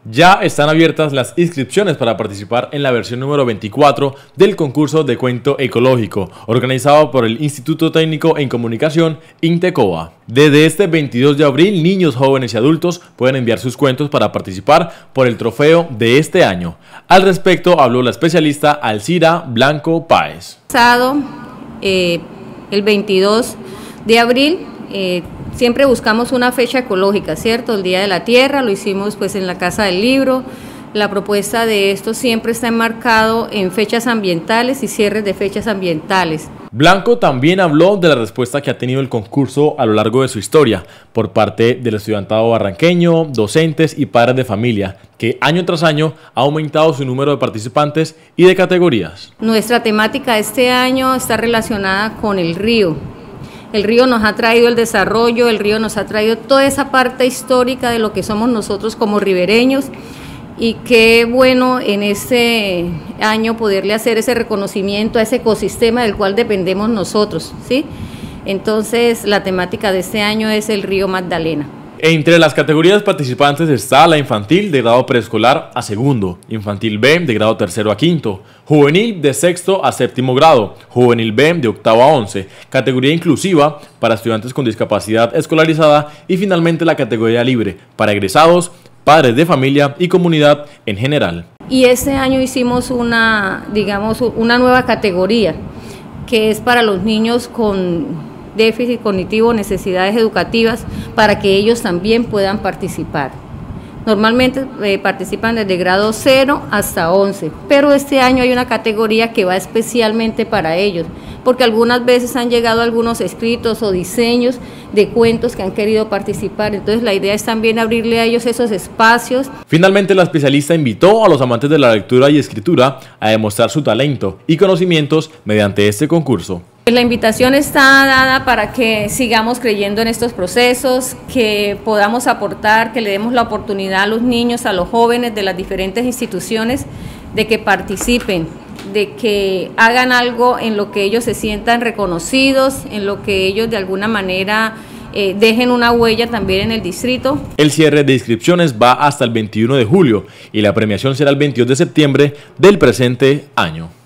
Ya están abiertas las inscripciones para participar en la versión número 24 del concurso de cuento ecológico, organizado por el Instituto Técnico en Comunicación, INTECOA. Desde este 22 de abril, niños, jóvenes y adultos pueden enviar sus cuentos para participar por el trofeo de este año. Al respecto habló la especialista Alcira Blanco Páez. El 22 de abril siempre buscamos una fecha ecológica, ¿cierto? El Día de la Tierra, lo hicimos pues en la Casa del Libro. La propuesta de esto siempre está enmarcado en fechas ambientales y cierres de fechas ambientales. Blanco también habló de la respuesta que ha tenido el concurso a lo largo de su historia por parte del estudiantado barranqueño, docentes y padres de familia, que año tras año ha aumentado su número de participantes y de categorías. Nuestra temática este año está relacionada con el río. El río nos ha traído el desarrollo, el río nos ha traído toda esa parte histórica de lo que somos nosotros como ribereños, y qué bueno en este año poderle hacer ese reconocimiento a ese ecosistema del cual dependemos nosotros, ¿sí? Entonces la temática de este año es el río Magdalena. Entre las categorías participantes está la infantil de grado preescolar a segundo, infantil B de grado tercero a quinto, juvenil de sexto a séptimo grado, juvenil B de octavo a 11, categoría inclusiva para estudiantes con discapacidad escolarizada y finalmente la categoría libre para egresados, padres de familia y comunidad en general. Y este año hicimos una nueva categoría que es para los niños con déficit cognitivo, necesidades educativas, para que ellos también puedan participar. Normalmente participan desde grado 0 hasta 11, pero este año hay una categoría que va especialmente para ellos, porque algunas veces han llegado algunos escritos o diseños de cuentos que han querido participar, entonces la idea es también abrirle a ellos esos espacios. Finalmente, la especialista invitó a los amantes de la lectura y escritura a demostrar su talento y conocimientos mediante este concurso. La invitación está dada para que sigamos creyendo en estos procesos, que podamos aportar, que le demos la oportunidad a los niños, a los jóvenes de las diferentes instituciones, de que participen, de que hagan algo en lo que ellos se sientan reconocidos, en lo que ellos de alguna manera dejen una huella también en el distrito. El cierre de inscripciones va hasta el 21 de julio y la premiación será el 22 de septiembre del presente año.